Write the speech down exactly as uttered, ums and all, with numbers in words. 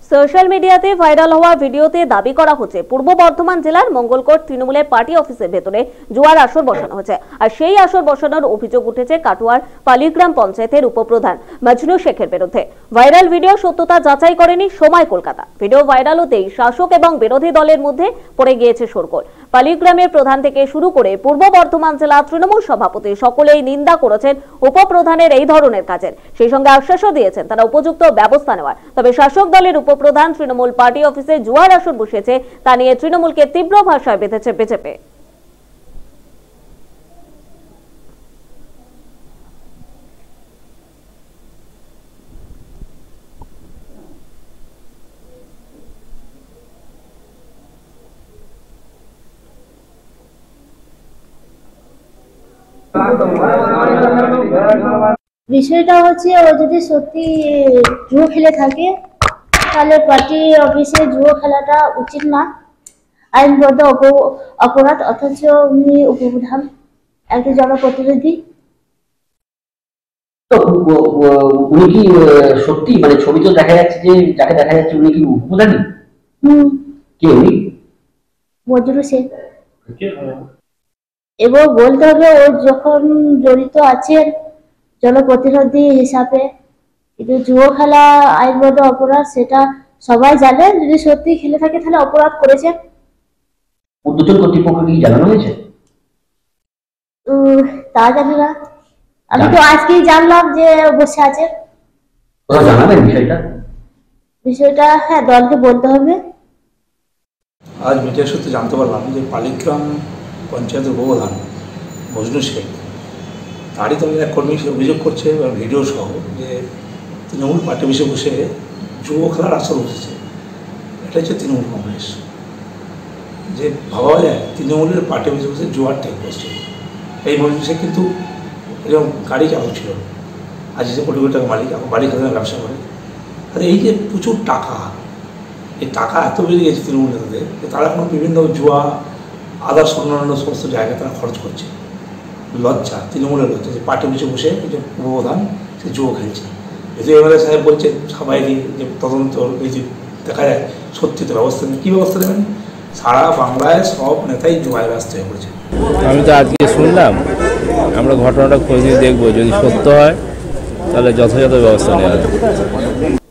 Social মিডিয়াতে viral হওয়া ভিডিওতে দাবি করা হচ্ছে পূর্ব বর্ধমান জেলার মঙ্গলকোট তৃণমূলের পার্টি অফিসের ভেতরে জুয়ার আসর বসানো হয়েছে। আর সেই আসর বসানোর অভিযোগ উঠেছে কাটোয়ার পালিগ্রাম পঞ্চায়েতের উপপ্রধান মজনু শেখের বিরুদ্ধে। ভাইরাল ভিডিও সত্যতা যাচাই করেনি সময় কলকাতা। ভিডিও ভাইরাল হতেই শাসক এবং বিরোধী দলের মধ্যে পড়ে গিয়েছে শোরগোল। পালিগ্রামের প্রধান থেকে শুরু করে পূর্ব বর্ধমান জেলা তৃণমূল সভাপতি সকলেই নিন্দা করেছেন উপপ্রধানের এই ধরনের কাজের। সেই সঙ্গে আশ্বাসও দিয়েছেন তারা উপযুক্ত ব্যবস্থা নেওয়ার। তবে শাসক দলের উপপ্রধান তৃণমূল পার্টি অফিসে জুয়ার আসর বসেছে তা নিয়ে তৃণমূলকে তীব্র ভাষায় বেঁধেছে বিজেপি। বিষয়টা হচ্ছে ও যদি সত্যি জুয়ো খেলে থাকে তাহলে পার্টি অফিসে জুয়ো খেলাটা উচিত না, আইনবদ্ধ অপরাধ। অথচ উনি উপপ্রধান, একজন জনপ্রতিনিধি। তো উনি কি সত্যি মানে ছবি তো দেখা যাচ্ছে যে যাকে দেখা যাচ্ছে উনি কি উপপ্রধান? হুম, কে উনি? মজনু শেখ। এবং বলতে হবে ও যখন জড়িত আছেন জনপ্রতিনিধি হিসাবে, কিন্তু জুয়ো খেলা আইনবদ্ধ অপরাধ সেটা সবাই জানে। যদি সত্যি খেলে থাকে তাহলে অপরাধ করেছে। উদ্বোধন কর্তৃপক্ষকে কি জানানো হয়েছে? তা জানি না, আমি তো আজকেই জানলাম যে বসে আছে। জানাবেন বিষয়টা? বিষয়টা হ্যাঁ, দলকে বলতে হবে। আজ মিডিয়ার সূত্রে জানতে পারলাম যে পালিগ্রাম পঞ্চায়েতের উপপ্রধান মজনু শেখ, তারই দলের এক কর্মী সে অভিযোগ করছে ভিডিও সহ যে তৃণমূল পার্টি অফিসে বসে জুয়ো খেলার আসর উঠেছে। এটা হচ্ছে তৃণমূল কংগ্রেস। যে ভাবা যায় তৃণমূলের পার্টি অফিসে বসে জুয়ার টেক বসছে। এই মজনু শেখ কিন্তু এরকম গাড়ি চালক ছিল, আজ সে কোটি কোটি টাকা মালিক, এখন বাড়ি খাজনার ব্যবসা করে। আর এই যে প্রচুর টাকা, এই টাকা এত বেড়ে গেছে তৃণমূল নেতাদের, তারা এখন বিভিন্ন জুয়া আদার্স অন্যান্য সমস্ত জায়গায় তারা খরচ করছে। লজ্জা, তৃণমূলের লজ্জা যে পার্টি অফিসে বসে যে উপপ্রধান সে জুয়ো খেলছে। যেহেতু এমএলএ সাহেব বলছে সবাইকে যে তদন্ত এই যে দেখা যায় সত্যি তো ব্যবস্থা নেই। কী ব্যবস্থা নেবেন? সারা বাংলায় সব নেতাই জুয়ায় ব্যস্ত হয়ে পড়েছে। আমি তো আজকে শুনলাম, আমরা ঘটনাটা খোঁজ নিয়ে দেখবো, যদি সত্য হয় তাহলে যথাযথ ব্যবস্থা নেওয়া হবে।